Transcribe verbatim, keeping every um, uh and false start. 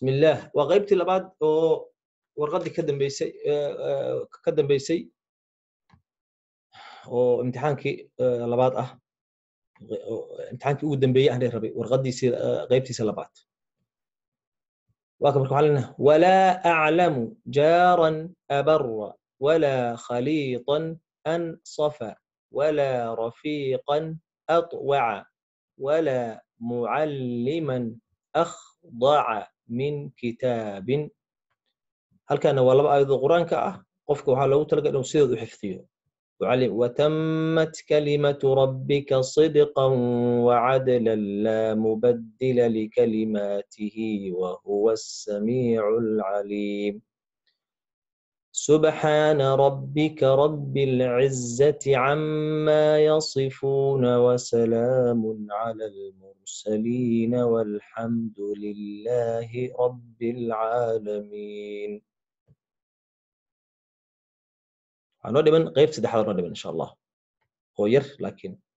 بسم الله وغيبتي لبعض ورقدي كدم بيسي كدم بيسي وامتحانكي لبعض اه امتحانكي ugu dambeeyay aan rabay warqadiisi qaybtiisa labaad waa marka waxaan wala a'lamu jaran abarra wala khalitan ansafa wala rafiqan atwa'a wala mualliman akhda'a min kitabin halkan waa laba aayad quraanka ah qofka waxa loogu talagalay inuu sidoo u xifdiyo وعلم وتمت كلمة ربك صدقا وعدلا لا مبدل لكلماته وهو السميع العليم سبحان ربك رب العزة عما يصفون وسلام على المرسلين والحمد لله رب العالمين هنودي من غير سدح هنودي من إن شاء الله هو ير لكن